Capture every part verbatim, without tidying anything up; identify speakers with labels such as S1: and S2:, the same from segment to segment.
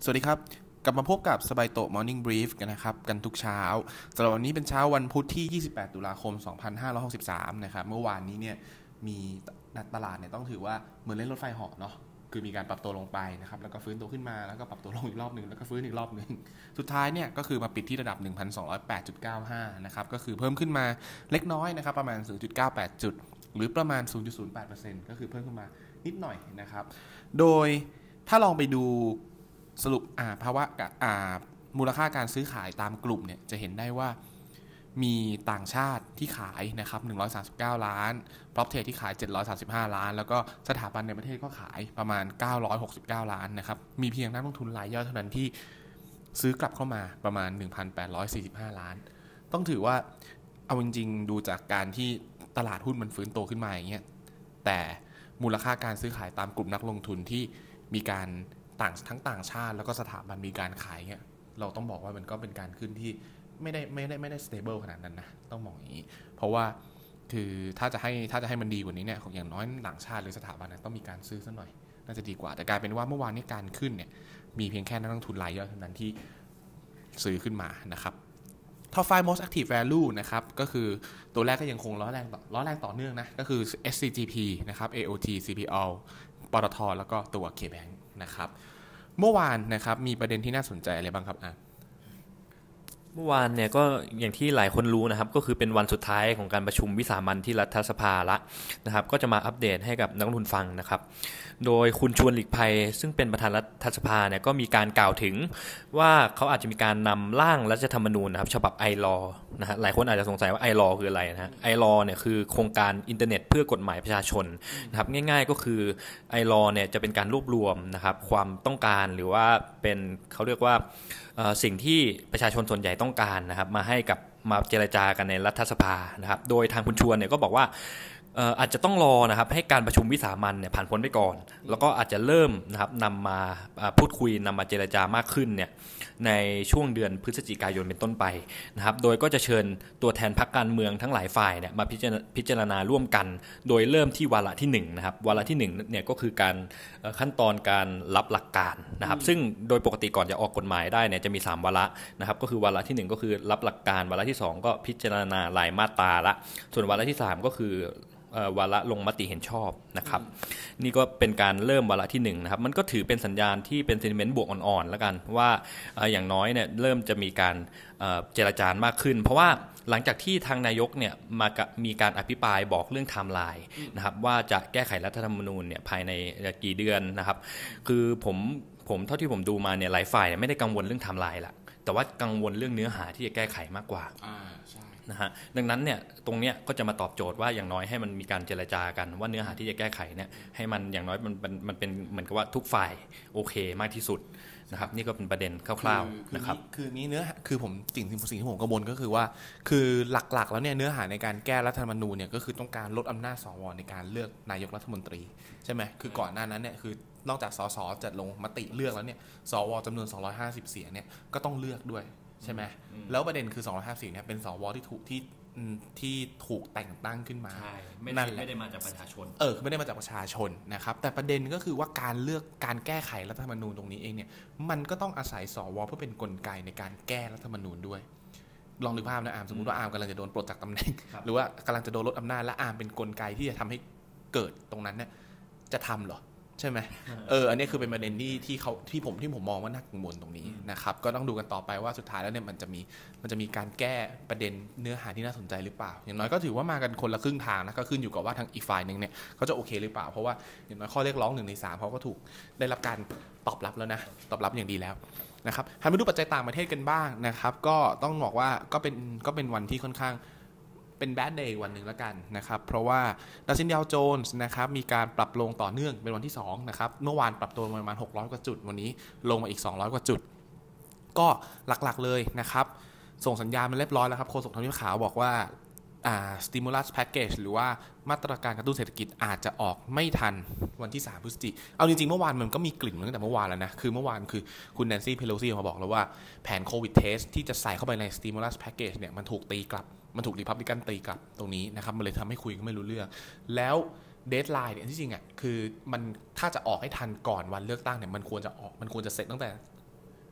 S1: สวัสดีครับกลับมาพบกับสบายโตะ Morning Brief กันนะครับกันทุกเช้าสำหรับวันนี้เป็นเช้าวันพุธที่ยี่สิบแปดตุลาคมสองพันห้าร้อยหกสิบสามนะครับเมื่อวานนี้เนี่ยมีตลาดเนี่ยต้องถือว่าเหมือนเล่นรถไฟเหาะเนาะคือมีการปรับตัวลงไปนะครับแล้วก็ฟื้นตัวขึ้นมาแล้วก็ปรับตัวลงอีกรอบนึงแล้วก็ฟื้นอีกรอบนึงสุดท้ายเนี่ยก็คือมาปิดที่ระดับ หนึ่งพันสองร้อยแปดจุดเก้าห้า นะครับก็คือเพิ่มขึ้นมาเล็กน้อยนะครับประมาณ ศูนย์จุดเก้าแปด จุดหรือประมาณ ศูนย์จุดศูนย์แปดเปอร์เซ็นต์ ก็คือเพิ่มขึ้นมานิดหน่อยนะครับโดยถ้าลองไปดูสรุปภาวะมูลค่าการซื้อขายตามกลุ่มเนี่ยจะเห็นได้ว่ามีต่างชาติที่ขายนะครับหนึ่งร้อยสามสิบเก้าล้าน PropTech ที่ขายเจ็ดร้อยสามสิบห้าล้านแล้วก็สถาบันในประเทศก็ขายประมาณเก้าร้อยหกสิบเก้าล้านนะครับมีเพียงนักลงทุนรายย่อยเท่านั้นที่ซื้อกลับเข้ามาประมาณ หนึ่งพันแปดร้อยสี่สิบห้าล้านต้องถือว่าเอาจริงๆดูจากการที่ตลาดหุ้นมันฟื้นตัวขึ้นมาอย่างเงี้ยแต่มูลค่าการซื้อขายตามกลุ่มนักลงทุนที่มีการต่างทั้งต่างชาติแล้วก็สถาบันมีการขายเนี่ยเราต้องบอกว่ามันก็เป็นการขึ้นที่ไม่ได้ไม่ได้ไม่ได้ stable ขนาดนั้นนะต้องมองอย่างนี้เพราะว่าคือถ้าจะให้ถ้าจะให้มันดีกว่านี้เนี่ยของอย่างน้อยต่างชาติหรือสถาบันต้องมีการซื้อซะหน่อยน่าจะดีกว่าแต่กลายเป็นว่าเมื่อวานนี้การขึ้นเนี่ยมีเพียงแค่นักลงทุนรายย่อยเท่านั้นที่ซื้อขึ้นมานะครับ Top ไฟว์ most active value นะครับก็คือตัวแรกก็ยังคงล้อแรงล้อแรงต่อเนื่องนะก็คือ เอส ซี จี พี นะครับ เอ โอ ที ซี พี แอล ปตท.แล้วก็ตัว K-Bank นะครับเมื่อวานนะครับมีประเด็นที่น่าสนใจอะไรบ้างครับอ่ะ
S2: เมื่อวานเนี่ยก็อย่างที่หลายคนรู้นะครับก็คือเป็นวันสุดท้ายของการประชุมวิสามัญที่รัฐสภาละนะครับก็จะมาอัปเดตให้กับนักลงทุนฟังนะครับโดยคุณชวนหลีกภัยซึ่งเป็นประธานรัฐสภาเนี่ยก็มีการกล่าวถึงว่าเขาอาจจะมีการนำร่างรัฐธรรมนูญนะครับฉบับไอลอนะฮะหลายคนอาจจะสงสัยว่าไอลอคืออะไรนะฮะไอลอเนี่ยคือโครงการอินเทอร์เน็ตเพื่อกฎหมายประชาชนนะครับง่ายๆก็คือไอลอเนี่ยจะเป็นการรวบรวมนะครับความต้องการหรือว่าเป็นเขาเรียกว่าสิ่งที่ประชาชนส่วนใหญ่ต้องการนะครับมาให้กับมาเจรจากันในรัฐสภานะครับโดยทางคุณชวนเนี่ยก็บอกว่าอาจจะต้องรอนะครับให้การประชุมวิสามัญเนี่ยผ่านพ้นไปก่อนแล้วก็อาจจะเริ่มนะครับนำมาพูดคุยนำมาเจรจามากขึ้นเนี่ยในช่วงเดือนพฤศจิกายนเป็นต้นไปนะครับโดยก็จะเชิญตัวแทนพรรคการเมืองทั้งหลายฝ่ายเนี่ยมาพิจารณาร่วมกันโดยเริ่มที่วาระที่หนึ่งนะครับวาระที่หนึ่งเนี่ยก็คือการขั้นตอนการรับหลักการนะครับซึ่งโดยปกติก่อนจะออกกฎหมายได้เนี่ยจะมีสามวาระนะครับก็คือวาระที่หนึ่งก็คือรับหลักการวาระที่สองก็พิจารณารายมาตราละส่วนวาระที่สามก็คือวาระลงมติเห็นชอบนะครับนี่ก็เป็นการเริ่มวาระที่หนึ่งนะครับมันก็ถือเป็นสัญญาณที่เป็นเซนติเมนต์บวกอ่อนๆแล้วกันว่าอย่างน้อยเนี่ยเริ่มจะมีการเจรจามากขึ้นเพราะว่าหลังจากที่ทางนายกเนี่ยมามีการอภิปรายบอกเรื่องไทม์ไลน์นะครับว่าจะแก้ไขรัฐธรรมนูญเนี่ยภายในกี่เดือนนะครับคือผมผมเท่าที่ผมดูมาเนี่ยหลายฝ่ายไม่ได้กังวลเรื่องไทม์ไลน์ละแต่ว่ากังวลเรื่องเนื้อหาที่จะแก้ไขมากกว่านะฮะดังนั้นเนี่ยตรงเนี้ยก็จะมาตอบโจทย์ว่าอย่างน้อยให้มันมีการเจรจากันว่าเนื้อหาที่จะแก้ไขเนี่ยให้มันอย่างน้อยมันมันมันเป็นเหมือนกับว่าทุกฝ่ายโอเคมากที่สุดนะครับนี่ก็เป็นประเด็นคร่าวๆนะครับ
S1: คือนี้เนื้อคือผมสิ่งสิ่งที่ผมกังวลก็คือว่าคือหลักๆแล้วเนี่ยเนื้อหาในการแก้รัฐธรรมนูญเนี่ยก็คือต้องการลดอำนาจสวในการเลือกนายกรัฐมนตรีใช่ไหมคือก่อนหน้านั้นเนี่ยคือนอกจากสสจะลงมติเลือกแล้วเนี่ยสวจำนวนสองร้อยห้าสิบเสียงเนี่ยก็ต้องเลือกด้วยใช่ไหมแล้วประเด็นคือสองร้อยห้าสิบเสียงเนี่ยเป็นสวที่ถูกที่ที่ถูกแต่งตั้งขึ้นมา
S2: นั่นไม่ได้มาจากประชาชน
S1: เออไม่ได้มาจากประชาชนนะครับแต่ประเด็นก็คือว่าการเลือกการแก้ไขรัฐธรรมนูญตรงนี้เองเนี่ยมันก็ต้องอาศัยสวเพื่อเป็นกลไกในการแก้รัฐธรรมนูญด้วยลองนึกภาพนะอาร์มสมมติว่าอาร์มกำลังจะโดนปลดจากตำแหน่งหรือว่ากำลังจะโดนลดอำนาจและอาร์มเป็นกลไกที่จะทำให้เกิดตรงนั้นเนี่ยจะทำหรอใช่ไหมเอออันนี้คือเป็นประเด็นที่ที่เขาที่ผมที่ผมมองว่าน่ากังวลตรงนี้นะครับก็ต้องดูกันต่อไปว่าสุดท้ายแล้วเนี่ยมันจะมีมันจะมีการแก้ประเด็นเนื้อหาที่น่าสนใจหรือเปล่าอย่างน้อยก็ถือว่ามากันคนละครึ่งทางนะก็ขึ้นอยู่กับว่าทางอีกฝ่ายนึงเนี่ยเขาจะโอเคหรือเปล่าเพราะว่าอย่างน้อยข้อเรียกร้องหนึ่งในสามเขาก็ถูกได้รับการตอบรับแล้วนะตอบรับอย่างดีแล้วนะครับหันมาดูปัจจัยต่างประเทศกันบ้างนะครับก็ต้องบอกว่าก็เป็นก็เป็นวันที่ค่อนข้างเป็นแบดเดย์วันหนึ่งแล้วกันนะครับเพราะว่าดัชนีดาวโจนส์นะครับมีการปรับลงต่อเนื่องเป็นวันที่สองนะครับเมื่อวานปรับตัวประมาณหกร้อยกว่าจุดวันนี้ลงมาอีกสองร้อยกว่าจุดก็หลักๆเลยนะครับส่งสัญญาณมาเรียบร้อยแล้วครับโฆษกทำเนียบขาวบอกว่าอ่า stimulus package หรือว่ามาตรการกระตุ้นเศรษฐกิจอาจจะออกไม่ทันวันที่สามพฤศจิกายนเอาจริงๆเมื่อวานมันก็มีกลิ่นตั้งแต่เมื่อวานแล้วนะคือเมื่อวานคือคุณแนนซี่เพโลซี่มาบอกแล้วว่าแผนโควิดเทสที่จะใส่เข้าไปใน stimulus package เนี่ยมันถูกตีกลับมันถูกรีพับลิกันตีกลับตรงนี้นะครับมันเลยทำให้คุยก็ไม่รู้เรื่องแล้วเดดไลน์เนี่ยที่จริงอ่ะคือมันถ้าจะออกให้ทันก่อนวันเลือกตั้งเนี่ยมันควรจะออกมันควรจะเสร็จตั้งแต่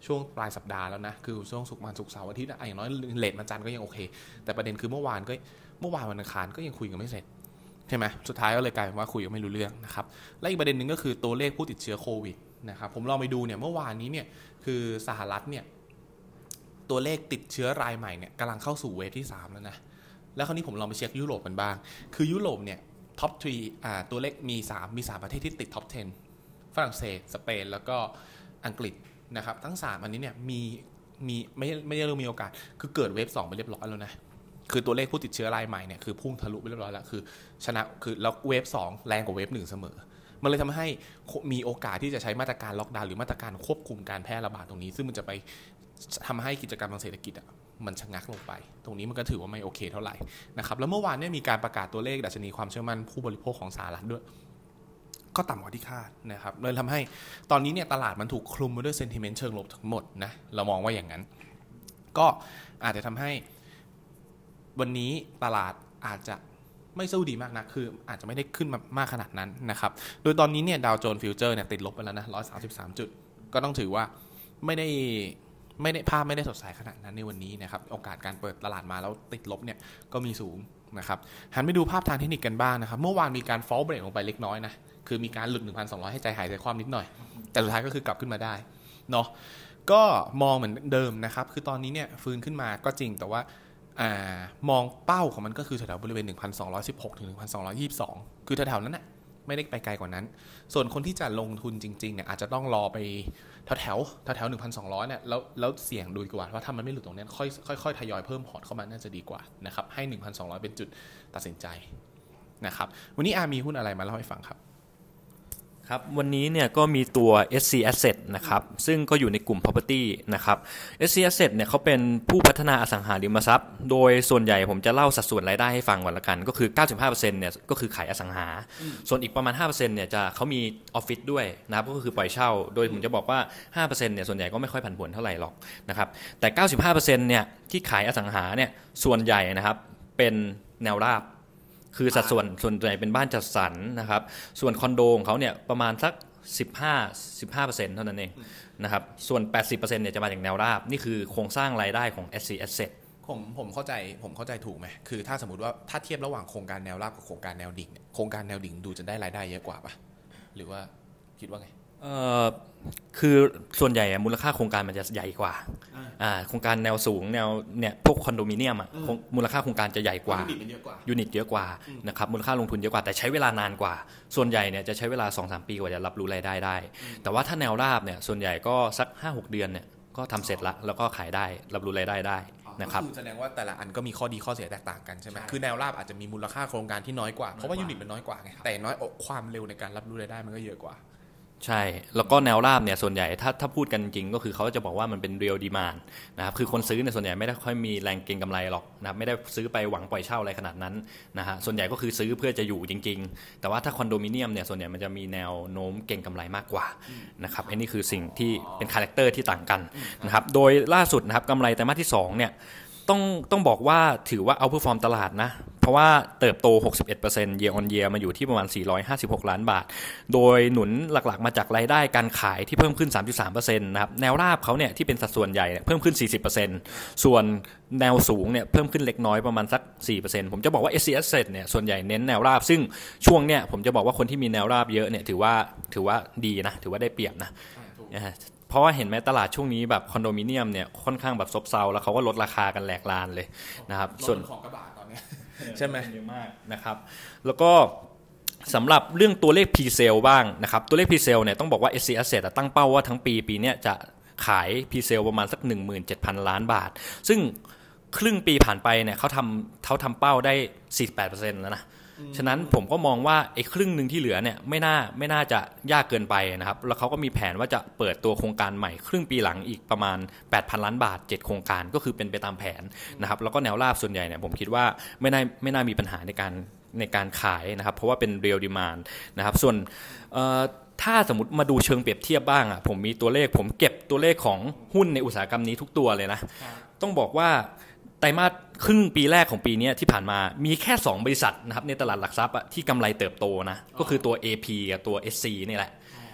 S1: ช่วงปลายสัปดาห์แล้วนะคือช่วงศุกร์วันศุกร์เสาร์อาทิตย์อย่างน้อยเลทวันจันทร์ก็ยังโอเคแต่ประเด็นคือเมื่อวานก็เมื่อวานวันอังคารก็ยังคุยกันไม่เสร็จใช่ไหมสุดท้ายก็เลยกลายเป็นว่าคุยกันไม่รู้เรื่องนะครับและอีกประเด็นหนึ่งก็คือตัวเลขผู้ติดเชื้อโควิดนะครับผมลองไปดูเนี่ยเมื่อวานนี้เนี่ยคือสหรัฐเนี่ยตัวเลขติดเชื้อรายใหม่เนี่ยกำลังเข้าสู่เวฟที่สามแล้วนะแล้วคราวนี้ผมลองไปเช็คยุโรปกันบ้างคือยุโรปเนี่ยท็อปสามอ่าตัวเลขมี3มีสามประเทศที่ติดท็อปสิบฝรั่งเศสสเปนแล้วก็อังกฤษนะครับทั้งสามอันนี้เนี่ยมีมีไม่ไม่ได้เรื่องมีโอกาสคือเกิดเวฟสองไปเรียบร้อยแล้วนะคือตัวเลขผู้ติดเชื้อรายใหม่เนี่ยคือพุ่งทะลุไปเรียบร้อยแล้วคือชนะคือแล้วเวฟสองแรงกว่าเวฟหนึ่งเสมอมันเลยทำให้มีโอกาสที่จะใช้มาตรการล็อกดาวน์หรือมาตรการควบคุมการแพร่ระบาดตรงนี้ซึ่งมันจะไปทำให้กิจกรรมทางเศรษฐกิจอ่ะมันชะงักลงไปตรงนี้มันก็ถือว่าไม่โอเคเท่าไหร่นะครับแล้วเมื่อวานเนี่ยมีการประกาศตัวเลขดัชนีความเชื่อมั่นผู้บริโภคของสหรัฐด้วยก็ต่ำกว่าที่คาดนะครับเลยทำให้ตอนนี้เนี่ยตลาดมันถูกคลุมไปด้วยเซนติเมนต์เชิงลบทั้งหมดนะเรามองว่าอย่างนั้นก็อาจจะทำให้วันนี้ตลาดอาจจะไม่สู้ดีมากนะคืออาจจะไม่ได้ขึ้นมามากขนาดนั้นนะครับโดยตอนนี้เนี่ยดาวโจนส์ฟิวเจอร์เนี่ยติดลบไปแล้วนะหนึ่งร้อยสามสิบสามจุดก็ต้องถือว่าไม่ได้ไม่ได้ภาพไม่ได้สดใสขนาดนั้นในวันนี้นะครับโอกาสการเปิดตลาดมาแล้วติดลบเนี่ยก็มีสูงนะครับหันไปดูภาพทางเทคนิคกันบ้างนะครับเมื่อวานมีการฟอลเบรกลงไปเล็กน้อยนะคือมีการหลุด หนึ่งพันสองร้อย ให้ใจหายใจคว่ำนิดหน่อยแต่สุดท้ายก็คือกลับขึ้นมาได้เนาะก็มองเหมือนเดิมนะครับคือตอนนี้เนี่ยฟื้นขึ้นมาก็จริงแต่ว่าอ่ามองเป้าของมันก็คือแถวๆบริเวณ หนึ่งพันสองร้อยสิบหก ถึง หนึ่งพันสองร้อยยี่สิบสอง คือแถวๆนั้นน่ะไม่ได้ไปไกลกว่านั้นส่วนคนที่จะลงทุนจริงๆเนี่ยอาจจะต้องรอไปแถวๆแถวๆ หนึ่งพันสองร้อย เนี่ยแล้วแล้วเสี่ยงดูดีกว่าว่าถ้ามันไม่หลุดตรงนี้ค่อยค่อยๆทยอยเพิ่มพอร์ตเข้ามาน่าจะดีกว่านะครับให้ หนึ่งพันสองร้อย เป็นจุดตัดสินใจนะครับวันนี้อามีหุ้นอะไรมาเล่าให้ฟังครับ
S2: ครับวันนี้เนี่ยก็มีตัว เอส ซี Asset นะครับซึ่งก็อยู่ในกลุ่ม property นะครับ เอส ซี Asset เนี่ยเขาเป็นผู้พัฒนาอสังหาริมทรัพย์โดยส่วนใหญ่ผมจะเล่าสัดส่วนรายได้ให้ฟังก่อนละกันก็คือ เก้าสิบห้าเปอร์เซ็นต์ เนี่ยก็คือขายอสังหาส่วนอีกประมาณ ห้าเปอร์เซ็นต์ เนี่ยจะเขามีออฟฟิศด้วยนะครับก็คือปล่อยเช่าโดยผมจะบอกว่า ห้าเปอร์เซ็นต์ เนี่ยส่วนใหญ่ก็ไม่ค่อยผันผวนเท่าไหร่หรอกนะครับแต่ เก้าสิบห้าเปอร์เซ็นต์ เนี่ยที่ขายอสังหาเนี่ยส่วนใหญ่นะครับเป็นแนวราบคือสัดส่วนส่วนใหญ่เป็นบ้านจัดสรรนะครับส่วนคอนโดของเขาเนี่ยประมาณสักสิบห้า สิบห้าเปอร์เซ็นต์ เท่านั้นเองนะครับส่วน แปดสิบเปอร์เซ็นต์ เนี่ยจะมาจากแนวราบนี่คือโครงสร้างรายได้ของ เอส ซี Asset
S1: ผมผมเข้าใจผมเข้าใจถูกไหมคือถ้าสมมติว่าถ้าเทียบระหว่างโครงการแนวราบกับโครงการแนวดิ่งโครงการแนวดิ่งดูจะได้รายได้เยอะกว่าป่ะหรือว่าคิดว่าไง
S2: เอ่อคือส่วนใหญ่มูลค่าโครงการมันจะใหญ่กว่าอ่าโครงการแนวสูงแนวเนี่ยพวกคอนโดมิเนียมอ่ะมูลค่าโครงการจะใหญ่กว่ายูนิตเยอะกว่านะครับมูลค่าลงทุนเยอะกว่าแต่ใช้เวลานานกว่าส่วนใหญ่เนี่ยจะใช้เวลา สองถึงสาม ปีกว่าจะรับรู้รายได้ได้แต่ว่าถ้าแนวราบเนี่ยส่วนใหญ่ก็สัก ห้าหก เดือนเนี่ยก็ทำเสร็จละแล้วก็ขายได้รับรู้รายได้ได้นะครับ
S1: คือแสดงว่าแต่ละอันก็มีข้อดีข้อเสียแตกต่างกันใช่ไหมคือแนวราบอาจจะมีมูลค่าโครงการที่น้อยกว่าเพราะว่ายูนิตมันน้อยกว่าไงแต่น้อยความเร็วในการรับรู้รายได้มันก็เยอะกว่า
S2: ใช่แล้วก็แนวราบเนี่ยส่วนใหญ่ถ้าถ้าพูดกันจริงก็คือเขาจะบอกว่ามันเป็นเรียลดีมานด์นะครับคือคนซื้อเนี่ยส่วนใหญ่ไม่ได้ค่อยมีแรงเก็งกำไรหรอกนะไม่ได้ซื้อไปหวังปล่อยเช่าอะไรขนาดนั้นนะฮะส่วนใหญ่ก็คือซื้อเพื่อจะอยู่จริงๆแต่ว่าถ้าคอนโดมิเนียมเนี่ยส่วนใหญ่มันจะมีแนวโน้มเก็งกำไรมากกว่านะครับอันนี้คือสิ่งที่เป็นคาแรคเตอร์ที่ต่างกันนะครับโดยล่าสุดนะครับกำไรไตรมาสที่สองเนี่ยต้องต้องบอกว่าถือว่าเอาท์เพอร์ฟอร์มตลาดนะเพราะว่าเติบโต หกสิบเอ็ดเปอร์เซ็นต์ year on year มาอยู่ที่ประมาณสี่ร้อยห้าสิบหกล้านบาทโดยหนุนหลักๆมาจากรายได้การขายที่เพิ่มขึ้น สามจุดสามเปอร์เซ็นต์ นะครับแนวราบเขาเนี่ยที่เป็นสัดส่วนใหญ่เพิ่มขึ้น สี่สิบเปอร์เซ็นต์ ส่วนแนวสูงเนี่ยเพิ่มขึ้นเล็กน้อยประมาณสัก สี่เปอร์เซ็นต์ ผมจะบอกว่า เอส ซี Asset เนี่ยส่วนใหญ่เน้นแนวราบซึ่งช่วงเนี่ยผมจะบอกว่าคนที่มีแนวราบเยอะเนี่ยถือว่าถือว่าดีนะถือว่าได้เปรียบนะเพราะว่าเห็นไหมตลาดช่วงนี้แบบคอนโดมิเนียมเนี่ยค่อนข้างแบบซบเซาแล้วเขาก็ลดราคากันแหลกลานเลยนะครับ
S1: ส่วนของกระบะตอนนี้ใช่ไหม
S2: เยอะมากนะครับแล้วก็สำหรับเรื่องตัวเลข Pre-sale บ้างนะครับตัวเลข Pre-sale เนี่ยต้องบอกว่า เอส ซี Asset ตั้งเป้าว่าทั้งปีปีนี้จะขาย Pre-sale ประมาณสัก หนึ่งหมื่นเจ็ดพัน ล้านบาทซึ่งครึ่งปีผ่านไปเนี่ยเขาทำเขาทำเป้าได้ สี่สิบแปดเปอร์เซ็นต์ แล้วนะฉะนั้นผมก็มองว่าไอ้ครึ่งนึงที่เหลือเนี่ยไม่น่าไม่น่าจะยากเกินไปนะครับแล้วเขาก็มีแผนว่าจะเปิดตัวโครงการใหม่ครึ่งปีหลังอีกประมาณ แปดพัน ล้านบาทเจ็ดโครงการก็คือเป็นไปตามแผนนะครับแล้วก็แนวราบส่วนใหญ่เนี่ยผมคิดว่าไม่น่าไม่น่ามีปัญหาในการในการขายนะครับเพราะว่าเป็น real demand นะครับส่วนถ้าสมมติมาดูเชิงเปรียบเทียบบ้างอ่ะผมมีตัวเลขผมเก็บตัวเลขของหุ้นในอุตสาหกรรมนี้ทุกตัวเลยนะต้องบอกว่าไตรมาสครึ่งปีแรกของปีนี้ที่ผ่านมามีแค่สองบริษัทนะครับในตลาดหลักทรัพย์ที่กำไรเติบโตนะก็คือตัว เอ พี กับตัว เอส ซี นี่แหละ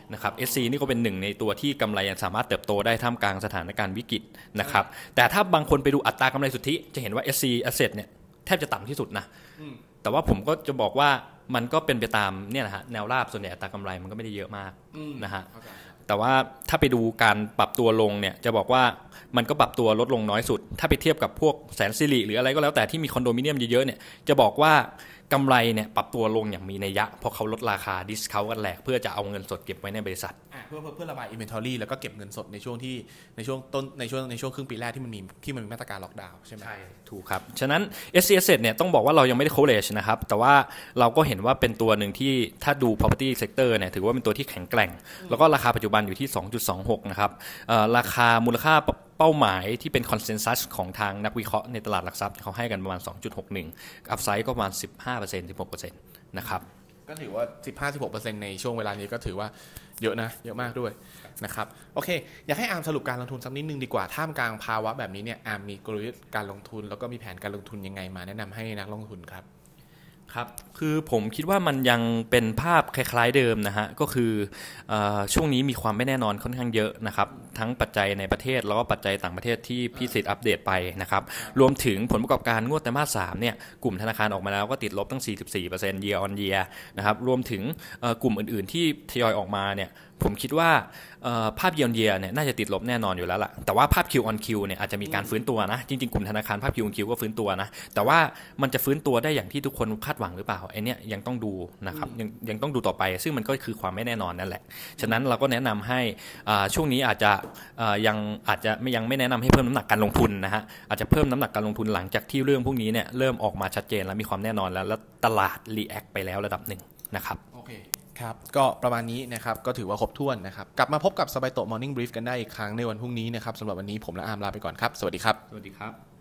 S2: นะครับ เอส ซี นี่ก็เป็นหนึ่งในตัวที่กำไรยังสามารถเติบโตได้ท่ามกลางสถานการณ์วิกฤตนะครับแต่ถ้าบางคนไปดูอัตรากำไรสุทธิจะเห็นว่า เอส ซี Asset เนี่ยแทบจะต่ำที่สุดนะแต่ว่าผมก็จะบอกว่ามันก็เป็นไปตามเนี่ยนะฮะแนวราบส่วนใหญ่อัตรากำไรมันก็ไม่ได้เยอะมากนะฮะแต่ว่าถ้าไปดูการปรับตัวลงเนี่ยจะบอกว่ามันก็ปรับตัวลดลงน้อยสุดถ้าไปเทียบกับพวกแสนสิริหรืออะไรก็แล้วแต่ที่มีคอนโดมิเนียมเยอะๆเนี่ยจะบอกว่ากำไรเนี่ยปรับตัวลงอย่างมีนัยยะเพราะเขาลดราคาดิสเคาท์กันแหลกเพื่อจะเอาเงินสดเก็บไว้ในบริษัท
S1: เพื่อเพื่อระบายอินเวนทอรี่แล้วก็เก็บเงินสดในช่วงที่ในช่วงต้นในช่วงในช่วงครึ่งปีแรกที่มันมีที่มันมีมาตรการล็อกดาวน์ใช่ไหม
S2: ใช่ถูกครับฉะนั้น เอส ซี Asset เนี่ยต้องบอกว่าเรายังไม่ได้ coverage นะครับแต่ว่าเราก็เห็นว่าเป็นตัวหนึ่งที่ถ้าดู property sector เนี่ยถือว่าเป็นตัวที่แข็งแกร่งแล้วก็ราคาปัจจุบันอยู่ที่ สองจุดสองหก นะครับราคามูลค่าเป้าหมายที่เป็นคอนเซนแซสของทางนักวิเคราะห์ในตลาดหลักทรัพย์เขาให้กันประมาณ สองจุดหกหนึ่ง อัพไซด์ก็ประมาณ สิบห้าเปอร์เซ็นต์ สิบหกเปอร์เซ็นต์ นะครับ
S1: ก็ถือว่า สิบห้าถึงสิบหกเปอร์เซ็นต์ ในช่วงเวลานี้ก็ถือว่าเยอะนะเยอะมากด้วยนะครับโอเคอยากให้อาร์มสรุปการลงทุนสักนิดนึงดีกว่าท่ามกลางภาวะแบบนี้เนี่ยอาร์มมีกลยุทธ์การลงทุนแล้วก็มีแผนการลงทุนยังไงมาแนะนำให้นักลงทุนครับ
S2: ครับคือผมคิดว่ามันยังเป็นภาพคล้ายๆเดิมนะฮะก็คือช่วงนี้มีความไม่แน่นอนค่อนข้างเยอะนะครับทั้งปัจจัยในประเทศแล้วก็ปัจจัยต่างประเทศที่พี่สิทธิ์อัปเดตไปนะครับรวมถึงผลประกอบการงวดไตรมาสสามเนี่ยกลุ่มธนาคารออกมาแล้วก็ติดลบตั้ง สี่สิบสี่เปอร์เซ็นต์ year on year นะครับรวมถึงกลุ่มอื่นๆที่ทยอยออกมาเนี่ยผมคิดว่าภาพ year on year เนี่ยน่าจะติดลบแน่นอนอยู่แล้วล่ะแต่ว่าภาพ Q on Q เนี่ยอาจจะมีการฟื้นตัวนะจริงๆกลุ่มธนาคารภาพ Q on Q ก็ฟื้นตัวนะแต่ว่ามันจะฟื้นตัวได้อย่างที่ทุกคนคาดหวังหรือเปล่าไอ้นี่ยังต้องดูนะครับยังยังต้องดูต่อไปซึ่งมันก็คือความไม่แน่นอนนั่นแหละฉะนั้นเราก็แนะนำให้ช่วงนี้อาจจะยังอาจจะไม่ยังไม่แนะนำให้เพิ่มน้ำหนักการลงทุนนะฮะอาจจะเพิ่มน้ำหนักการลงทุนหลังจากที่เรื่องพวกนี้เนี่ยเริ่มออกมาชัดเจนและมีความแน่นอนแล้วแล้วตลาดรีแอคไปแล้วระดับหนึ่งนะครับ
S1: โอเคครับก็ประมาณนี้นะครับก็ถือว่าครบถ้วนนะครับกลับมาพบกับสบายโตะ Morning Brief กันได้อีกครั้งในวันพรุ่งนี้นะครับสำหรับวันนี้ผมและอาร์มลาไปก่อนครับสวัสดีครับ
S2: สวัสดีครับ